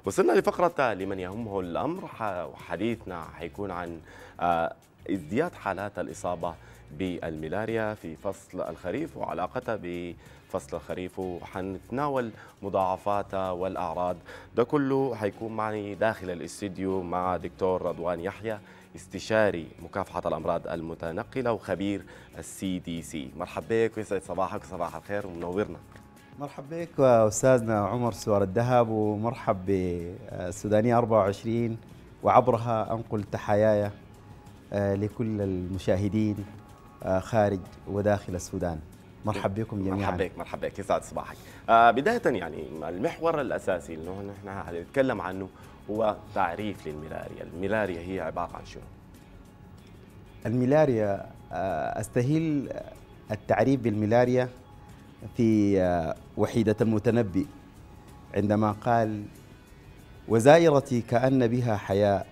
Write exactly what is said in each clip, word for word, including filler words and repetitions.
وصلنا لفقرة لمن يهمه الأمر، وحديثنا حيكون عن ازدياد حالات الإصابة بالملاريا في فصل الخريف وعلاقتها بفصل الخريف، وحنتناول مضاعفاتها والأعراض. ده كله حيكون معي داخل الاستديو مع دكتور رضوان يحيى، استشاري مكافحة الأمراض المتنقلة وخبير السي دي سي. مرحبا بك ويسعد صباحك وصباح الخير ومنورنا. مرحبا بك أستاذنا عمر سوار الذهب، ومرحب بالسودانية أربعة وعشرين، وعبرها أنقل تحاياي لكل المشاهدين خارج وداخل السودان. مرحبا بكم جميعا. مرحبا بك مرحبا بك يسعد صباحك. آه بداية يعني المحور الأساسي اللي نحن هنتكلم عنه هو تعريف للملاريا. الملاريا هي عبارة عن شنو؟ الملاريا أستهل التعريف بالملاريا في وحيدة المتنبي عندما قال: وزائرتي كأن بها حياء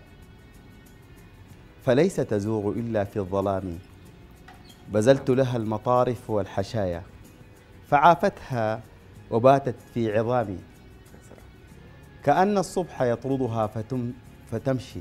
فليس تزوغ إلا في الظلام، بذلت لها المطارف والحشايا فعافتها وباتت في عظامي، كأن الصبح يطردها فتم فتمشي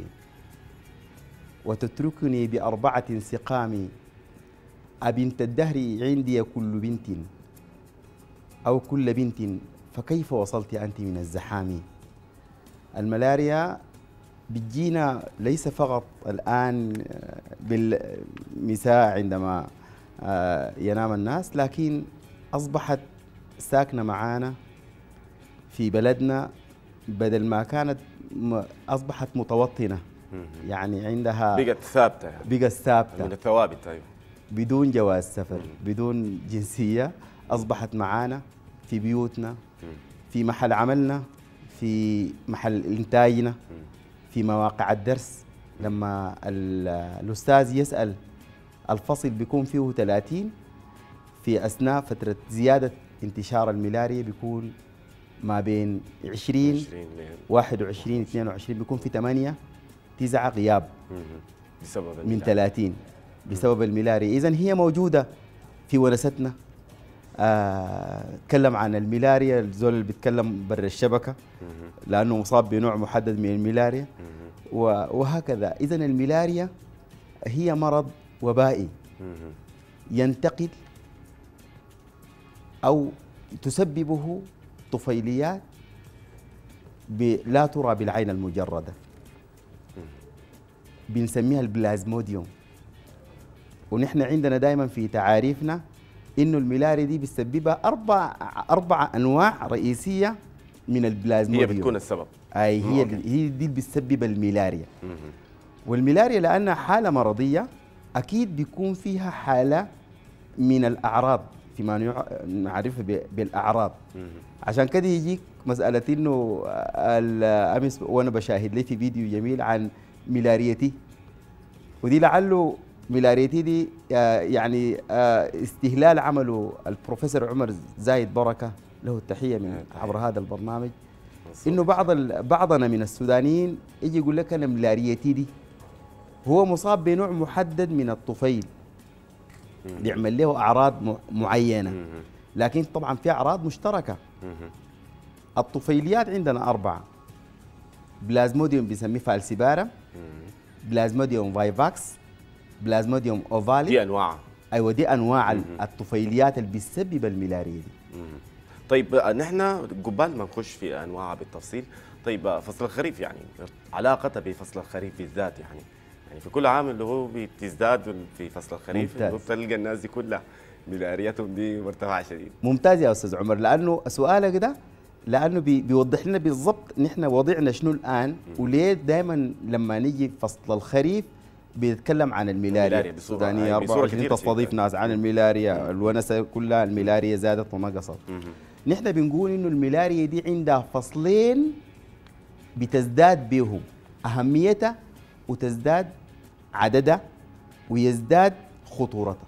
وتتركني بأربعة سقام، أبنت الدهر عندي كل بنت أو كل بنت، فكيف وصلت أنت من الزحام؟ الملاريا بتجينا ليس فقط الآن بالمساء عندما ينام الناس، لكن أصبحت ساكنة معانا في بلدنا، بدل ما كانت أصبحت متوطنة، يعني عندها بقت ثابتة بقت ثابتة من الثوابت. أيوه، بدون جواز سفر، بدون جنسية، أصبحت معانا في بيوتنا، في محل عملنا، في محل إنتاجنا، في مواقع الدرس. لما الأستاذ يسأل الفصل بيكون فيه ثلاثين، في أثناء فترة زيادة انتشار الملاريا بيكون ما بين عشرين واحد وعشرين اثنين وعشرين، بيكون في ثمانية تسعة غياب بسبب من ثلاثين بسبب الملاريا. إذن هي موجودة في ونستنا. تكلم آه عن الملاريا، الزول اللي بيتكلم برا الشبكة لأنه مصاب بنوع محدد من الملاريا، وهكذا. إذن الملاريا هي مرض وبائي ينتقل أو تسببه طفيليات لا ترى بالعين المجردة، بنسميها البلازموديوم. ونحن عندنا دائما في تعاريفنا إنه الملاريا دي بتسببها أربع أربع أنواع رئيسية من البلازموديوم. هي بتكون السبب. أي هي هي دي بتسبب الملاريا. والملاريا لأنها حالة مرضية أكيد بيكون فيها حالة من الأعراض فيما نعرفها بالأعراض. عشان كده يجيك مسألة إنه أمس وأنا بشاهد لي في فيديو جميل عن ملاريتي، ودي لعله ملاريتي دي يعني استهلال عمله البروفيسور عمر زايد بركة، له التحية من عبر هذا البرنامج. إنه بعض بعضنا من السودانيين يجي يقول لك أنا ملاريتي دي هو مصاب بنوع محدد من الطفيل بيعمل له أعراض معينة، لكن طبعا في أعراض مشتركة. الطفيليات عندنا أربعة: بلازموديوم بنسميه فالسيبارا، بلازموديوم فايفاكس، بلازموديوم اوفالي. دي انواع. ايوه دي انواع مم. الطفيليات اللي بتسبب الملاريا دي. مم. طيب نحن قبل ما نخش في انواعها بالتفصيل، طيب فصل الخريف يعني علاقتها بفصل الخريف بالذات، يعني يعني في كل عام اللي هو بتزداد في فصل الخريف بتلقى الناس دي كلها ملاريتهم دي مرتفعه شديد. ممتاز يا استاذ عمر، لانه سؤالك ده لانه بي بيوضح لنا بالضبط نحن وضعنا شنو الان، وليه دائما لما نيجي فصل الخريف بيتكلم عن الملاريا. السودانية أربعة وعشرين تستضيف ناس عن الملاريا، الونسة كلها الملاريا زادت ونقصت. نحن بنقول إنه الملاريا دي عندها فصلين بتزداد بهم أهميتها وتزداد عددها ويزداد خطورتها.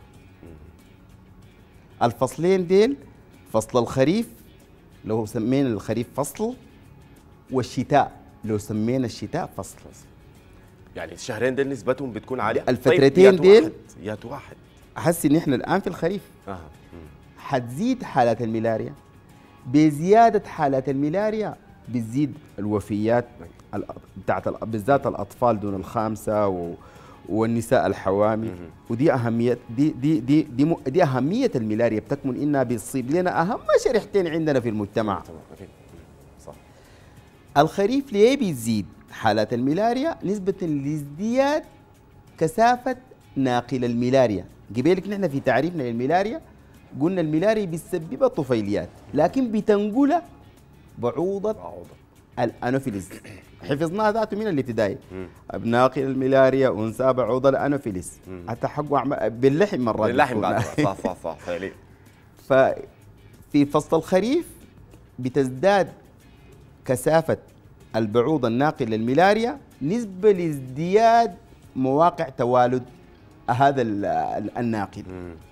الفصلين ديل فصل الخريف لو سمينا الخريف فصل، والشتاء لو سمينا الشتاء فصل. يعني الشهرين ديل نسبتهم بتكون عاليه. الفترتين طيب ديل يات واحد احس ان احنا الان في الخريف آه. حتزيد حالات الملاريا. بزياده حالات الملاريا بتزيد الوفيات ال- بتاعت ال- بالذات الاطفال دون الخامسه و والنساء الحوامل. ودي اهميه دي دي دي دي, م- دي اهميه الملاريا بتكمن انها بتصيب لنا اهم شريحتين عندنا في المجتمع. تمام. أكيد. صح. الخريف ليه بيزيد حالات الملاريا؟ نسبة لازدياد كثافة ناقل الملاريا. قبلك نحن في تعريفنا للملاريا قلنا الملاريا بتسبب الطفيليات لكن بتنقلها بعوضة عوضة. الانوفيليز. حفظناها ذاته من الابتدائي. ناقل الملاريا انثى بعوضة الانوفيليز. حتى حقه أعم- باللحم مرات اللحم بتكون. بعد. صح صح صح فعليا. ففي فصل الخريف بتزداد كثافة البعوض الناقل للملاريا نسبة لازدياد مواقع توالد هذا ال- ال- الناقل.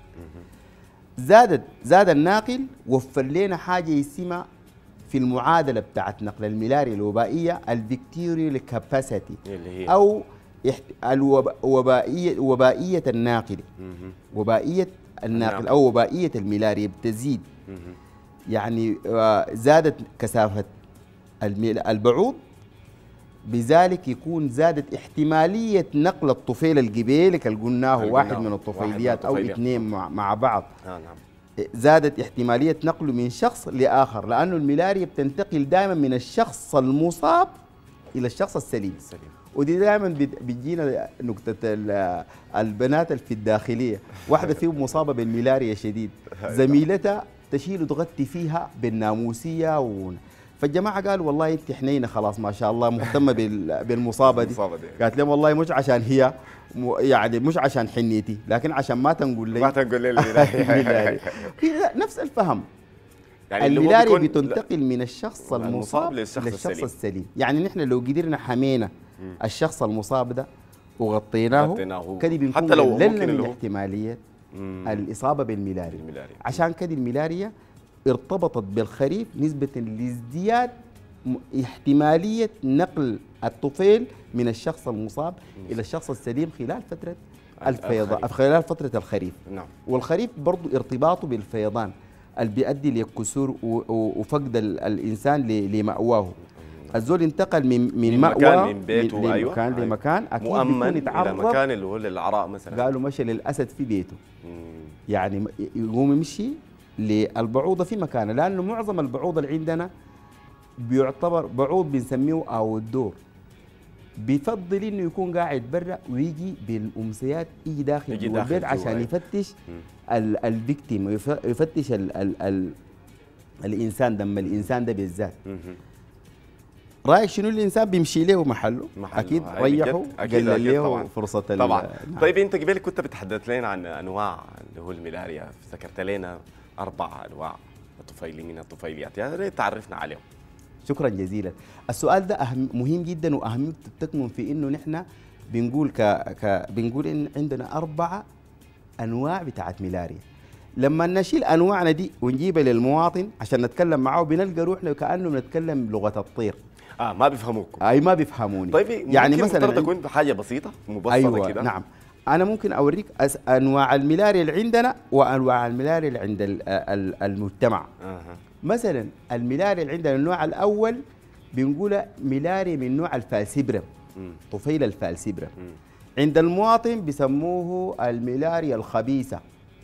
زادت زاد الناقل وفر لنا حاجة اسمها في المعادلة بتاعت نقل الملاريا الوبائية الفيكتوريال كاباسيتي اللي هي أو احت- الوب- وبائية وبائية الناقل. مهم. وبائية الناقل الناقل. أو وبائية الملاريا بتزيد. مهم. يعني آه، زادت كثافة الميل- البعوض، بذلك يكون زادت احتمالية نقل الطفيل القبيلك اللي قلناه اللي واحد قلناه، من واحد من الطفيليات أو الطفيليات. اثنين مع, مع بعض. آه نعم. زادت احتمالية نقله من شخص لآخر لأنه الملاريا بتنتقل دائما من الشخص المصاب إلى الشخص السليم. سليم. ودي دائما بت- بتجينا نكتة ال- البنات اللي في الداخلية، واحدة فيهم مصابة بالملاريا شديد، زميلتها تشيل وتغطي فيها بالناموسية و... فالجماعة قالوا والله انت حنينة خلاص ما شاء الله مهتمة بال- بالمصابة دي. المصابة دي. قالت لهم والله مش عشان هي م- يعني مش عشان حنيتي لكن عشان ما تنقول لي ما تنقول لي الملاريا. هي نفس الفهم. يعني اللي هو الملاريا بيكون- بتنتقل من الشخص المصاب المصاب للشخص للشخص السليم. السليم. يعني نحن لو قدرنا حمينا الشخص المصاب ده وغطيناه غطيناه. كده بنكون حتى لو قللنا ممكن من اللي هو- احتمالية مم. الإصابة بالملاريا. الملاريا. عشان كده الملاريا ارتبطت بالخريف نسبة لازدياد م- احتمالية نقل الطفيل من الشخص المصاب إلى الشخص السليم خلال فترة الفيضان، الخريف. خلال فترة الخريف. نعم. والخريف برضو ارتباطه بالفيضان اللي بيؤدي للكسور و- و- وفقد ال- الإنسان ل- لمأواه. الزول انتقل من من, من مأوى مكان من بيته، من أيوة. مكان أيوة. لمكان أكيد مؤمن بيكون الى يتعرض. مكان اللي هو للعراء مثلا. قالوا مشى للأسد في بيته، مم. يعني م- يقوم يمشي للبعوضة في مكانه، لأنه معظم البعوض اللي عندنا بيعتبر بعوض بنسميه أو الدور، بيفضل انه يكون قاعد برا ويجي بالامسيات يجي داخل يجي جوا داخل البيت جوا، عشان أيوة. يفتش مم. ال- الفيكتيم ويف- ويفتش ال ال ال الانسان دم الانسان ده بالذات. مهم. رايك شنو الانسان بيمشي له محله؟ محله. اكيد هاي ريحه بجد. أكيد- قلل أكيد له طبعاً. فرصه ال- طبعا. نعم. طيب انت قبل كنت بتحدث لنا عن انواع اللي هو الملاريا، ذكرت لنا اربع انواع الطفيلي من الطفيليات، يا ريت تعرفنا عليهم. شكرا جزيلا. السؤال ده أهم مهم جدا واهميته بتكمن في انه نحن بنقول ك, ك بنقول ان عندنا اربعه انواع بتاعت ملاريا. لما نشيل انواعنا دي ونجيبها للمواطن عشان نتكلم معه بنلقى روحنا كانه بنتكلم لغه الطير. اه ما بيفهموكم. اي ما بيفهموني. طيب يعني ممكن مثلا مثلا تكون بحاجه بسيطه مبسطه ايوه كده. نعم. انا ممكن اوريك أس- انواع الملاريا اللي عندنا وانواع الملاريا اللي عند ال- ال- المجتمع. اها. مثلا الملاريا اللي عندنا النوع الاول بنقولها ملاريا من نوع الفالسبرم، مم. طفيل الفالسبرم. مم. عند المواطن بيسموه الملاريا الخبيثه.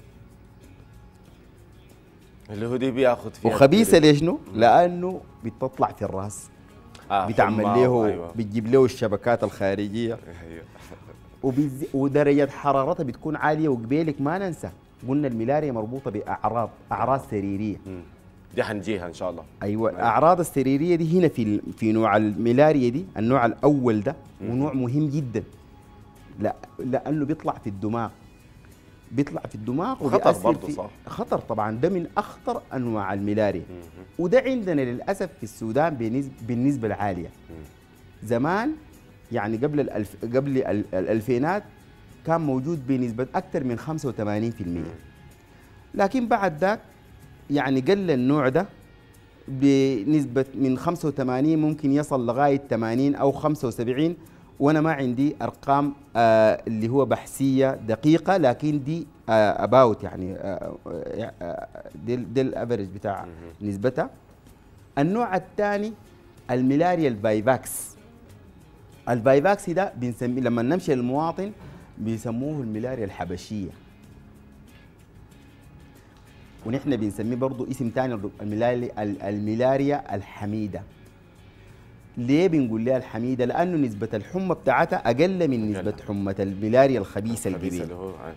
اللي هو دي بياخذ فيها وخبيثه كتير. ليش شنو؟ لانه بتطلع في الراس، آه بتعمل حمى، له أيوة. بتجيب له الشبكات الخارجيه، أيوة. وبيز... ودرجه حرارتها بتكون عاليه. وقبيلك ما ننسى قلنا الملاريا مربوطه باعراض اعراض سريريه. مم. دي حنجيها ان شاء الله. ايوه الاعراض السريريه دي هنا في ال- في نوع الملاريا دي النوع الاول ده، ونوع مهم جدا. لا لانه بيطلع في الدماغ، بيطلع في الدماغ خطر وبيأثر برضه في صح. خطر طبعا. ده من اخطر انواع الملاريا، مم. وده عندنا للاسف في السودان بنسبه بالنسبه العاليه. مم. زمان يعني قبل الألف قبل ال- الألفينات كان موجود بنسبة أكثر من خمسة وثمانين بالمئة، لكن بعد ذاك يعني قل النوع ده بنسبة من خمسة وثمانين ممكن يصل لغاية ثمانين أو خمسة وسبعين، وأنا ما عندي أرقام آه اللي هو بحثية دقيقة، لكن دي آه أباوت يعني آه آه دي, دي الأفرج بتاع نسبتها. النوع الثاني الملاريا الفايفاكس. الفايفاكس ده بنسميه لما نمشي للمواطن بيسموه الملاريا الحبشيه، ونحن بنسميه برضه اسم ثاني الملاريا الملاريا الحميده. ليه بنقول لها الحميده؟ لانه نسبه الحمى بتاعتها اقل من نسبه حمى الملاريا الخبيثه القبيل.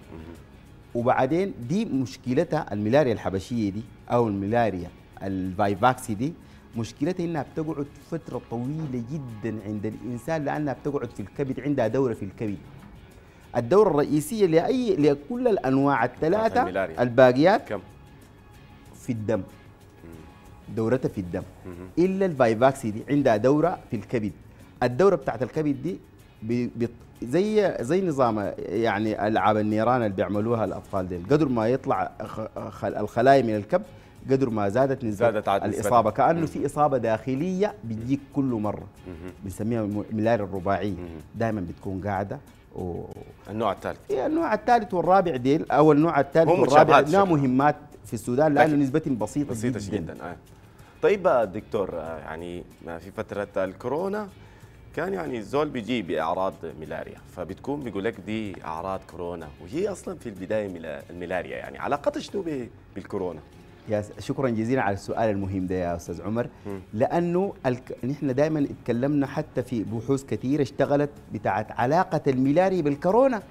وبعدين دي مشكلتها الملاريا الحبشيه دي او الملاريا الفايفاكسي دي، مشكلتها انها بتقعد فتره طويله جدا عند الانسان، لانها بتقعد في الكبد، عندها دوره في الكبد. الدوره الرئيسيه لاي لكل الانواع الثلاثه الباقيات كم؟ في الدم، دورتها في الدم. الا الفايفاكسي دي عندها دوره في الكبد. الدوره بتاعت الكبد دي بي بي زي زي نظام يعني العاب النيران اللي بيعملوها الاطفال دي، قدر ما يطلع الخلايا من الكبد قدر ما زادت نسبه الاصابه، كانه في اصابه داخليه بتجيك كل مره. بنسميها الملاريا الرباعيه، دائما بتكون قاعده. و... النوع الثالث هي النوع الثالث والرابع ديل او النوع الثالث والرابع لها مهمات في السودان لانه نسبتهم بسيطه بسيطه جدا, جداً. آه. طيب دكتور، يعني في فتره الكورونا كان يعني الزول بيجي باعراض ملاريا، فبتكون بيقول لك دي اعراض كورونا، وهي اصلا في البدايه الملاريا، يعني علاقتها شنو بالكورونا؟ يا شكرا جزيلا على السؤال المهم ده يا استاذ عمر. م. لانه الك... نحن دائما اتكلمنا حتى في بحوث كثيره اشتغلت بتاعت علاقه الملاريا بالكورونا.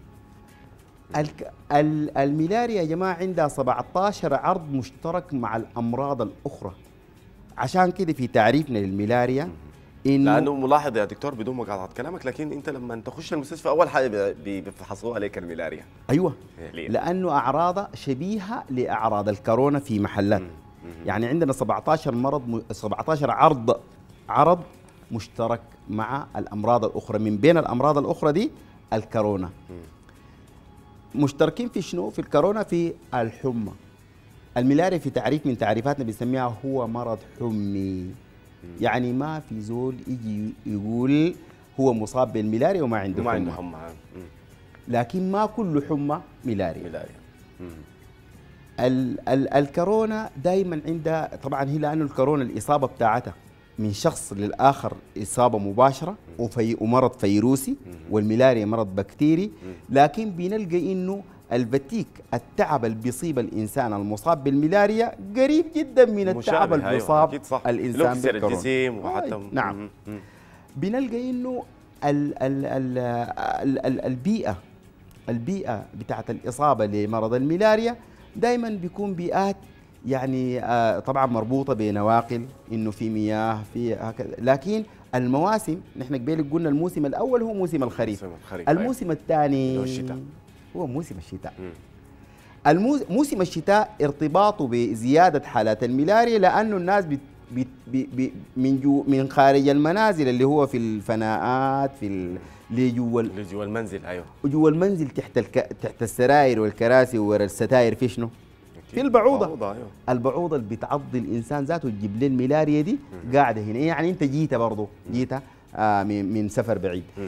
الك... ال... الملاريا يا جماعه عندها سبعة عشر عرض مشترك مع الامراض الاخرى. عشان كده في تعريفنا للملاريا إنه لانه ملاحظ يا دكتور بدون مقاطعه كلامك، لكن انت لما تخش المستشفى اول حاجه بيفحصوها عليك الملاريا. ايوه، لانه اعراضها شبيهه لاعراض الكورونا في محلات. يعني عندنا سبعة عشر مرض سبعة عشر عرض عرض مشترك مع الامراض الاخرى. من بين الامراض الاخرى دي الكورونا. مشتركين في شنو؟ في الكورونا في الحمى. الملاريا في تعريف من تعريفاتنا بنسميها هو مرض حمي. يعني ما في زول يجي يقول هو مصاب بالملاريا وما عنده وما حمى. عنده حمى. لكن ما كل حمى ملاريا. ملاريا. ال ال الكورونا دائما عندها طبعا، هي لانه الكورونا الاصابه بتاعتها من شخص للاخر اصابه مباشره وفي ومرض فيروسي، والملاريا مرض بكتيري. لكن بنلقى انه الفتيك التعب اللي بيصيب الانسان المصاب بالملاريا قريب جدا من التعب اللي بيصاب أيوة الانسان بالكورونا. الجسم وحتى آه نعم. مم. بنلقى انه ال ال ال ال ال البيئه البيئه بتاعت الاصابه لمرض الملاريا دائما بيكون بيئات يعني آه طبعا مربوطه بنواقل، انه في مياه في هكذا. لكن المواسم نحن قبل قلنا الموسم الاول هو موسم الخريف، الموسم الثاني هو الشتاء، هو موسم الشتاء. الموس... موسم الشتاء ارتباطه بزياده حالات الملاريا، لانه الناس بت... بت... بت... من جو... من خارج المنازل اللي هو في الفناءات في ال... اللي جوا اللي جوا المنزل. ايوه، وجوا المنزل تحت الك... تحت السراير والكراسي وورا الستاير في شنو؟ في البعوضه. البعوضه ايوه، البعوضه اللي بتعض الانسان ذاته تجيب له الملاريا دي مم. قاعده هنا. يعني انت جيتها برضه جيتها آه من... من سفر بعيد. مم.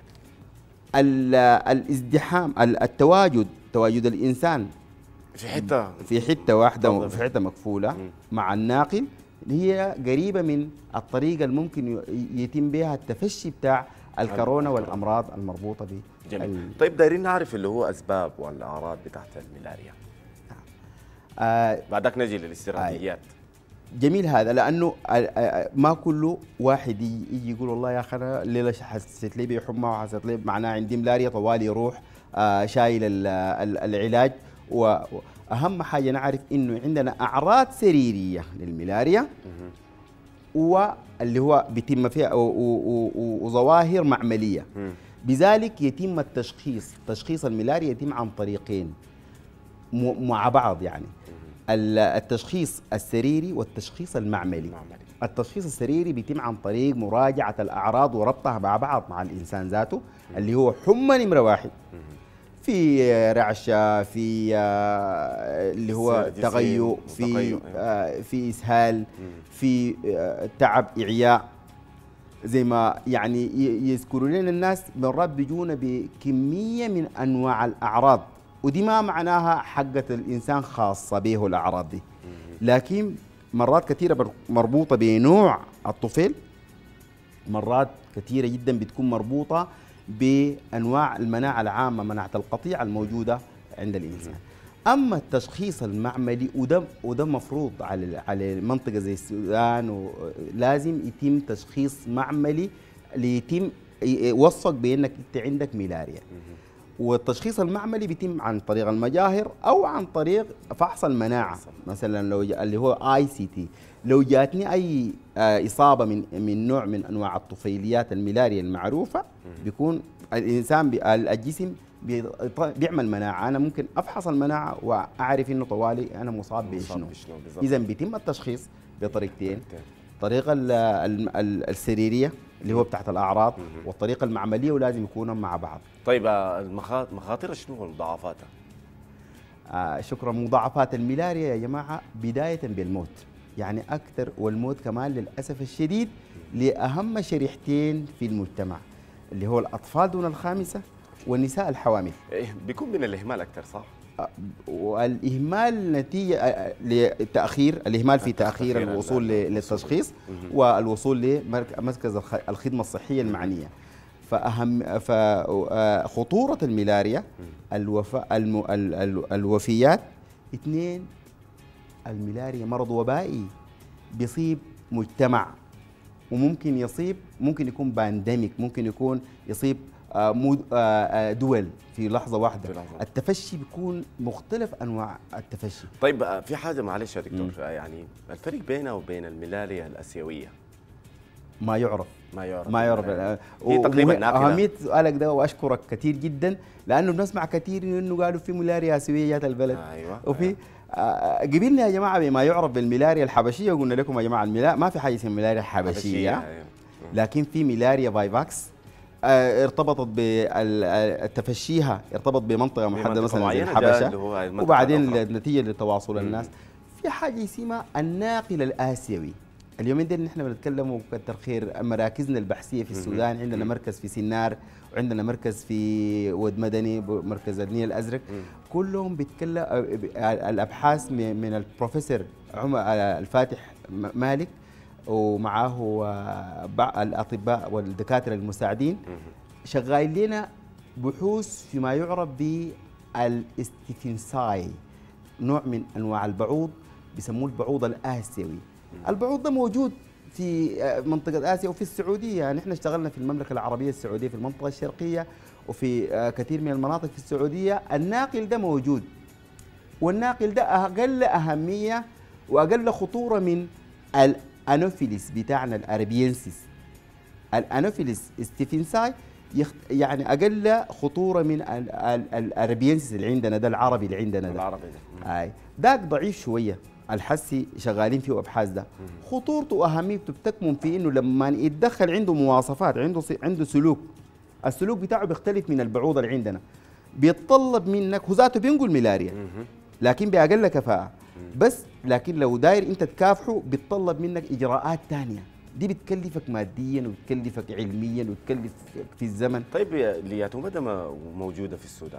الازدحام، التواجد تواجد الانسان في حته في حته واحده في حته مقفوله م. مع الناقل، هي قريبه من الطريقه اللي ممكن يتم بها التفشي بتاع الكورونا والامراض المربوطه به. جميل. ال... طيب دايرين نعرف اللي هو اسباب والاعراض بتاعت الملاريا. آه بعدك نجي للاستراتيجيات. آه جميل هذا، لانه ما كله واحد يجي يقول والله يا اخي انا الليله حسيت لي بحمى وحسيت لي معناه عندي ملاريا، طوالي يروح آه شايل العلاج. واهم حاجه نعرف انه عندنا اعراض سريريه للملاريا واللي هو بيتم فيها وظواهر معمليه. بذلك يتم التشخيص، تشخيص الملاريا يتم عن طريقين مع بعض، يعني التشخيص السريري والتشخيص المعملي. التشخيص السريري بيتم عن طريق مراجعة الأعراض وربطها مع بعض مع الإنسان ذاته، اللي هو حمى نمرة واحد، في رعشة، في اللي هو تغيؤ، في في إسهال، في تعب إعياء، زي ما يعني يذكروا لنا الناس مرات بيجونا بكمية من أنواع الأعراض، ودي ما معناها حقة الإنسان خاصة به الأعراض دي، لكن مرات كثيرة مربوطة بنوع الطفل مرات كثيرة جدا بتكون مربوطة بأنواع المناعة العامة، مناعة القطيع الموجودة عند الإنسان. أما التشخيص المعملي وده وده مفروض على على منطقة زي السودان، لازم يتم تشخيص معملي ليتم يوثق بأنك أنت عندك ملاريا. والتشخيص المعملي بيتم عن طريق المجاهر او عن طريق فحص المناعه، مثلا لو اللي هو اي سي تي. لو جاتني اي اصابه من من نوع من انواع الطفيليات الملاريا المعروفه، بيكون الانسان بي الجسم بي بيعمل مناعه. انا ممكن افحص المناعه واعرف انه طوالي انا مصاب بشنو. اذا بيتم التشخيص بطريقتين، الطريقه السريريه اللي هو بتاعت الاعراض، والطريقه المعمليه، ولازم يكونوا مع بعض. طيب مخاطر شنو ومضاعفاتها؟ آه شكرا. مضاعفات الملاريا يا جماعه بدايه بالموت، يعني اكثر، والموت كمان للاسف الشديد لاهم شريحتين في المجتمع اللي هو الاطفال دون الخامسه والنساء الحوامل. إيه بيكون من الاهمال اكثر صح؟ والاهمال نتيجه لتاخير، الاهمال في تاخير الوصول للتشخيص والوصول لمركز الخدمه الصحيه المعنيه. فاهم فخطوره الملاريا الوفاء الم... الوفيات. اثنين، الملاريا مرض وبائي بيصيب مجتمع، وممكن يصيب ممكن يكون بانديميك، ممكن يكون يصيب دول في لحظة واحدة. في لحظة. التفشي بيكون مختلف أنواع التفشي. طيب في حاجة معلش يا دكتور، يعني الفرق بينها وبين الملاريا الآسيوية ما يعرف ما يعرف ما يعرف هي تقريبا ناقلة. أهمية سؤالك ده وأشكرك كثير جدا، لأنه بنسمع كثير إنه قالوا في ملاريا آسيوية جات البلد. أيوة. وفي أيوة. آه قبلنا يا جماعة بما يعرف بالملاريا الحبشية، وقلنا لكم يا جماعة الملاريا ما في حاجة اسمها ملاريا حبشية. أيوة. لكن في ملاريا فايفاكس ارتبطت بتفشيها، ارتبط بمنطقه محدده مثلا زي الحبشه، وبعدين نتيجه لتواصل الناس في حاجه اسمها الناقل الاسيوي. اليومين دول نحن بنتكلم وكتر خير مراكزنا البحثيه في السودان، عندنا مركز في سنار، وعندنا مركز في ود مدني، مركز النيل الازرق، كلهم بيتكلم الابحاث من البروفيسور عمر الفاتح مالك، ومعه الاطباء والدكاتره المساعدين، شغالين لنا بحوث فيما يعرف بالاستفنساي، نوع من انواع البعوض بيسموه البعوض الاسيوي. البعوض ده موجود في منطقه اسيا وفي السعوديه، يعني احنا اشتغلنا في المملكه العربيه السعوديه في المنطقه الشرقيه وفي كثير من المناطق في السعوديه. الناقل ده موجود، والناقل ده اقل اهميه واقل خطوره من الانوفيليس بتاعنا الاربينسيس. الانوفيليس ستيفنساي يعني اقل خطوره من الاربينسيس اللي عندنا ده، العربي اللي عندنا ده العربي ده اي ذاك ضعيف شويه، الحسي شغالين فيه ابحاث ده. خطورته واهميته بتكمن في انه لما يتدخل عنده مواصفات، عنده عنده سلوك، السلوك بتاعه بيختلف من البعوض اللي عندنا، بيتطلب منك، هو ذاته بينقل ملاريا لكن باقل كفاءه بس، لكن لو داير انت تكافحه بيتطلب منك اجراءات ثانيه، دي بتكلفك ماديا وبتكلفك علميا وبتكلفك في الزمن. طيب لياتو مدى موجوده في السودان؟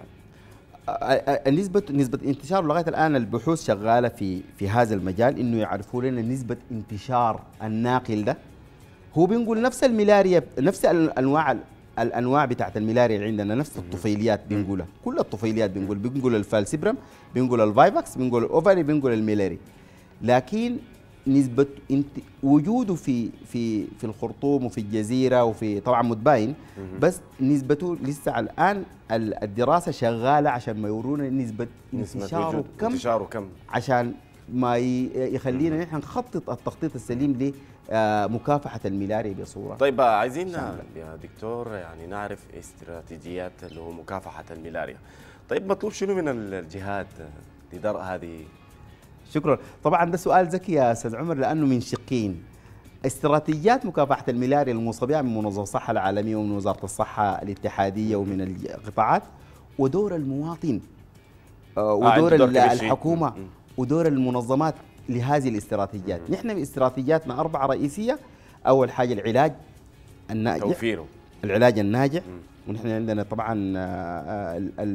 النسبة نسبة انتشار لغاية الآن البحوث شغالة في في هذا المجال، إنه يعرفوا لنا نسبة انتشار الناقل ده. هو بينقل نفس الملاريا، نفس الأنواع الأنواع بتاعت الملاريا اللي عندنا، نفس الطفيليات بينقلها، كل الطفيليات بينقل، بينقل الفالسيبرم، بينقل الفايفاكس، بينقل الأوفري، بينقل الميلاري. لكن نسبة انت وجوده في في في الخرطوم وفي الجزيرة وفي طبعا متباين، بس نسبته لسه الآن الدراسة شغالة عشان ما يورونا نسبة انتشاره كم، انتشاره كم عشان ما يخلينا نحن نخطط التخطيط السليم لمكافحة الملاريا بصورة. طيب عايزين يا دكتور يعني نعرف استراتيجيات اللي هو مكافحة الملاريا. طيب مطلوب شنو من الجهات لدرء هذه؟ شكرا. طبعا ده سؤال ذكي يا استاذ عمر، لانه من شقين. استراتيجيات مكافحه الملاريا الموصى بها من منظمه الصحه العالميه ومن وزاره الصحه الاتحاديه ومن القطاعات، ودور المواطن ودور آه الحكومه ودور المنظمات لهذه الاستراتيجيات. نحن استراتيجياتنا اربعه رئيسيه. اول حاجه العلاج الناجح، توفيره العلاج الناجح، ونحن عندنا طبعا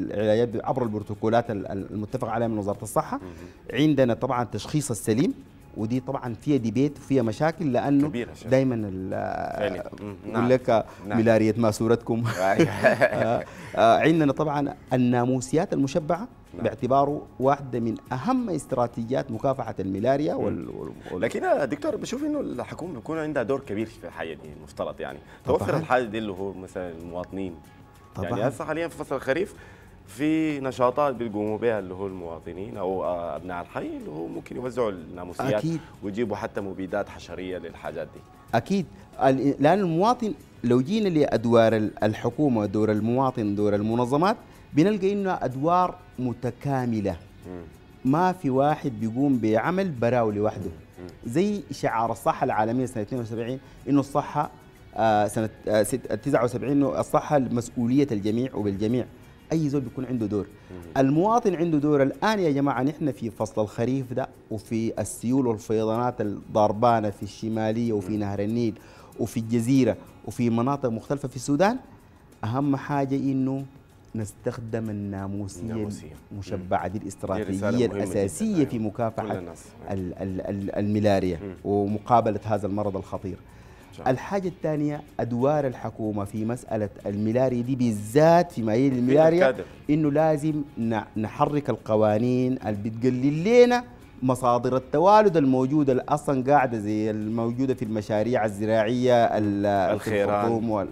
العلاجات عبر البروتوكولات المتفق عليها من وزاره الصحه. عندنا طبعا التشخيص السليم، ودي طبعا فيها ديبيت وفيها مشاكل، لانه دائما يقول لك ملاريه ماسورتكم. عندنا طبعا الناموسيات المشبعه نعم. باعتباره واحده من اهم استراتيجيات مكافحه الملاريا وال... وال... لكن دكتور بشوف انه الحكومه بيكون عندها دور كبير في الحياه دي، المفترض يعني توفر الحاجه دي اللي هو مثلا المواطنين طبعا. يعني هسه حاليا في فصل الخريف في نشاطات بيقوموا بها اللي هو المواطنين او ابناء الحي اللي هو ممكن يوزعوا الناموسيات أكيد. ويجيبوا حتى مبيدات حشريه للحاجات دي. اكيد، لان المواطن لو جينا لادوار الحكومه، دور المواطن، دور المنظمات، بنلقى انه ادوار متكامله. ما في واحد بيقوم بعمل براو لوحده. زي شعار الصحه العالميه سنه اثنين وسبعين انه الصحه آه سنه آه تسعة وسبعين انه الصحه مسؤوليه الجميع وبالجميع. اي زول بيكون عنده دور. المواطن عنده دور. الان يا جماعه نحن في فصل الخريف ده وفي السيول والفيضانات الضربانه في الشماليه وفي نهر النيل وفي الجزيره وفي مناطق مختلفه في السودان، اهم حاجه انه نستخدم الناموسيه المشبعه دي الاستراتيجيه الاساسيه في مكافحه الملاريا ومقابله هذا المرض الخطير. الحاجة الثانية أدوار الحكومة في مسألة الملاريا دي بالذات في مجال الملاريا، إنه لازم نحرك القوانين اللي بتقلل لنا مصادر التوالد الموجودة اللي أصلا قاعدة زي الموجودة في المشاريع الزراعية الخيران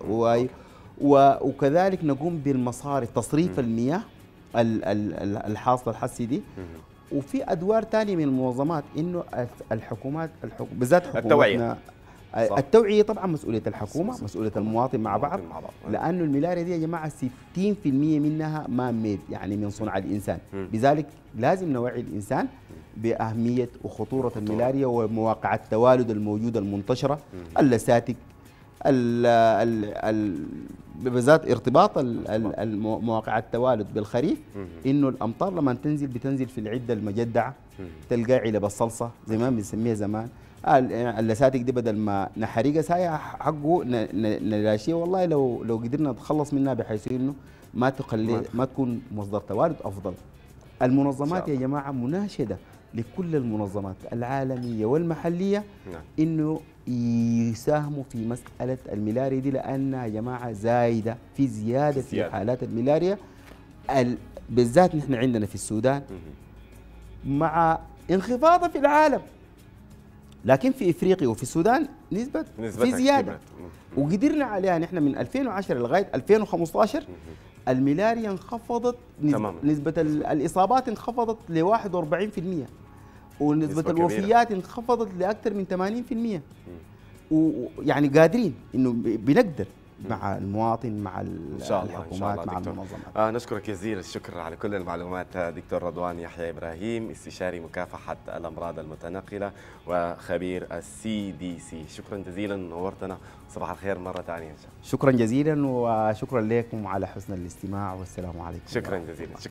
وكذلك نقوم بالمصارف تصريف المياه الحاصلة الحسي دي. وفي أدوار ثانية من المنظمات إنه الحكومات بالذات التوعية صح. التوعية طبعا مسؤولية الحكومة، صح. مسؤولية المواطن مع بعض، مع بعض. لأنه الملاريا دي يا جماعة ستين بالمئة منها مان ميد، يعني من صنع الإنسان. لذلك لازم نوعي الإنسان بأهمية وخطورة الملاريا ومواقع التوالد الموجودة المنتشرة، اللساتك، بالذات ارتباط مواقع التوالد بالخريف، انه الامطار لما تنزل بتنزل في العده المجدعه، تلقى علب الصلصه زي ما بنسميها زمان. اللساتك دي بدل ما نحرقها سايا حقه نلاشيه، والله لو لو قدرنا نتخلص منها بحيث انه ما تقلل ما تكون مصدر توالد افضل. المنظمات يا جماعه مناشده لكل المنظمات العالميه والمحليه انه يساهموا في مساله الملاريا دي، لانها يا جماعه زايده في زياده في حالات الملاريا بالذات نحن عندنا في السودان مع انخفاضها في العالم، لكن في افريقيا وفي السودان نسبه في زياده وقدرنا عليها نحن من ألفين وعشرة لغايه ألفين وخمسة عشر. الملاريا انخفضت نسبة, نسبة الاصابات انخفضت ل واحد وأربعين بالمئة ونسبة الوفيات انخفضت لاكثر من ثمانين بالمئة. ويعني قادرين انه بنقدر مع المواطن مع الحكومات مع المنظمات. آه نشكرك جزيل الشكر على كل المعلومات دكتور رضوان يحيى إبراهيم، استشاري مكافحة الأمراض المتنقلة وخبير السي دي سي. شكرا جزيلا، نورتنا. صباح الخير مرة ثانية إن شاء الله. شكرا جزيلا وشكرا لكم على حسن الاستماع والسلام عليكم. شكرا جزيلا.